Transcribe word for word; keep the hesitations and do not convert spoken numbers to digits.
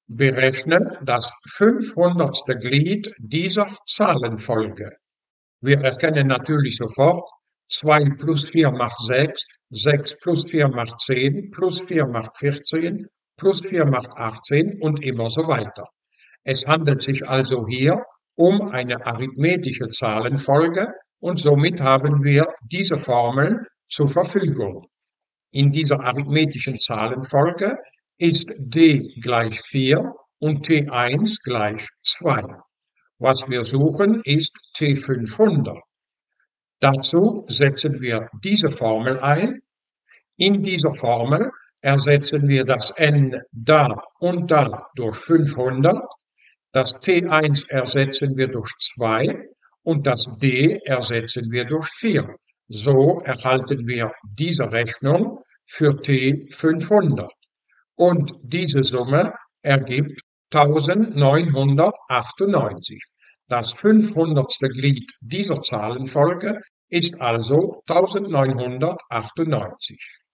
Berechne das fünfhundertste Glied dieser Zahlenfolge. Wir erkennen natürlich sofort, zwei plus vier macht sechs, sechs plus vier macht zehn, plus vier macht vierzehn, plus vier macht achtzehn und immer so weiter. Es handelt sich also hier um eine arithmetische Zahlenfolge und somit haben wir diese Formel zur Verfügung. In dieser arithmetischen Zahlenfolge ist d gleich vier und t eins gleich zwei. Was wir suchen, ist T fünfhundert. Dazu setzen wir diese Formel ein. In dieser Formel ersetzen wir das n da und da durch fünfhundert, das T eins ersetzen wir durch zwei und das d ersetzen wir durch vier. So erhalten wir diese Rechnung für T fünfhundert. Und diese Summe ergibt eintausendneunhundertachtundneunzig. Das fünfhundertste Glied dieser Zahlenfolge ist also eintausendneunhundertachtundneunzig.